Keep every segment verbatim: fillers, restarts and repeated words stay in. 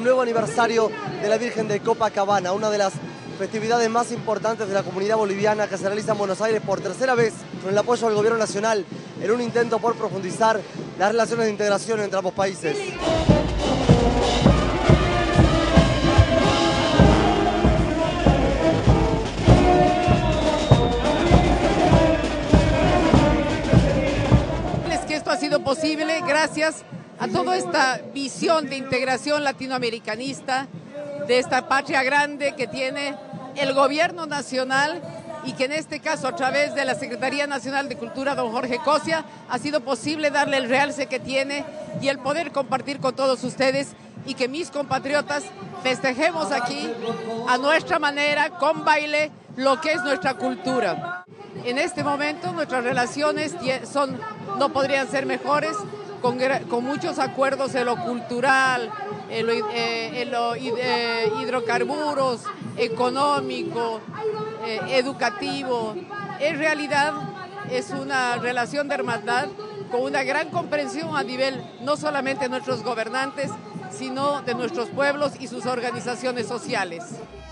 un nuevo aniversario de la Virgen de Copacabana, una de las festividades más importantes de la comunidad boliviana que se realiza en Buenos Aires por tercera vez con el apoyo del gobierno nacional en un intento por profundizar las relaciones de integración entre ambos países. Que esto ha sido posible gracias a toda esta visión de integración latinoamericanista, de esta patria grande que tiene el gobierno nacional y que en este caso a través de la Secretaría Nacional de Cultura, don Jorge Cosia, ha sido posible darle el realce que tiene y el poder compartir con todos ustedes y que mis compatriotas festejemos aquí a nuestra manera, con baile, lo que es nuestra cultura. En este momento nuestras relaciones son, no podrían ser mejores, con, con muchos acuerdos en lo cultural, en lo, eh, en lo eh, hidrocarburos, económico, eh, educativo. En realidad es una relación de hermandad con una gran comprensión a nivel no solamente de nuestros gobernantes, sino de nuestros pueblos y sus organizaciones sociales.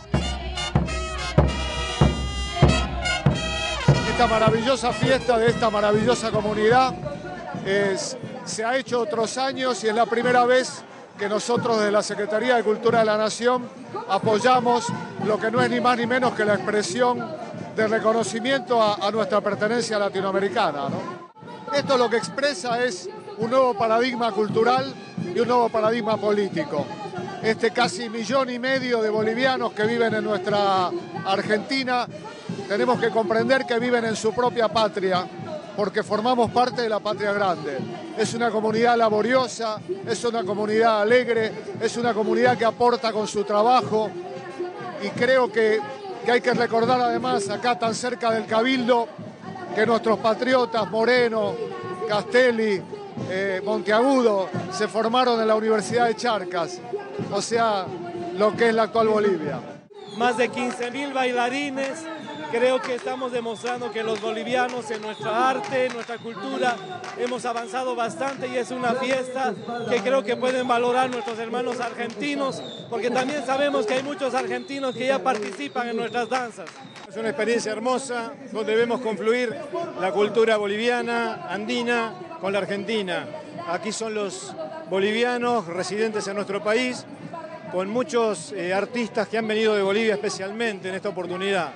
Esta maravillosa fiesta de esta maravillosa comunidad es, se ha hecho otros años y es la primera vez que nosotros desde la Secretaría de Cultura de la Nación apoyamos lo que no es ni más ni menos que la expresión de reconocimiento a, a nuestra pertenencia latinoamericana, ¿no? Esto lo que expresa es un nuevo paradigma cultural y un nuevo paradigma político. Este casi millón y medio de bolivianos que viven en nuestra Argentina, tenemos que comprender que viven en su propia patria, porque formamos parte de la patria grande. Es una comunidad laboriosa, es una comunidad alegre, es una comunidad que aporta con su trabajo, y creo que, que hay que recordar además, acá tan cerca del Cabildo, que nuestros patriotas Moreno, Castelli, eh, Monteagudo, se formaron en la Universidad de Charcas, o sea, lo que es la actual Bolivia. Más de quince mil bailarines. Creo que estamos demostrando que los bolivianos en nuestra arte, en nuestra cultura, hemos avanzado bastante y es una fiesta que creo que pueden valorar nuestros hermanos argentinos, porque también sabemos que hay muchos argentinos que ya participan en nuestras danzas. Es una experiencia hermosa donde vemos confluir la cultura boliviana, andina, con la argentina. Aquí son los bolivianos residentes en nuestro país, con muchos eh, artistas que han venido de Bolivia especialmente en esta oportunidad.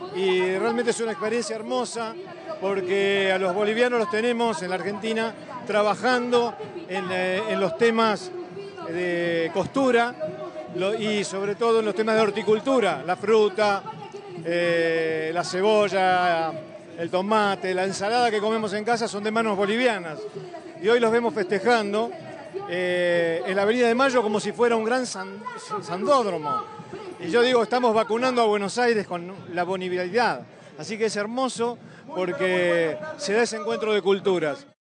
Y realmente es una experiencia hermosa porque a los bolivianos los tenemos en la Argentina trabajando en, eh, en los temas de costura lo, y sobre todo en los temas de horticultura, la fruta, eh, la cebolla, el tomate, la ensalada que comemos en casa son de manos bolivianas. Y hoy los vemos festejando eh, en la Avenida de Mayo como si fuera un gran san, sandódromo. Y yo digo, estamos vacunando a Buenos Aires con la bolivianidad. Así que es hermoso porque se da ese encuentro de culturas.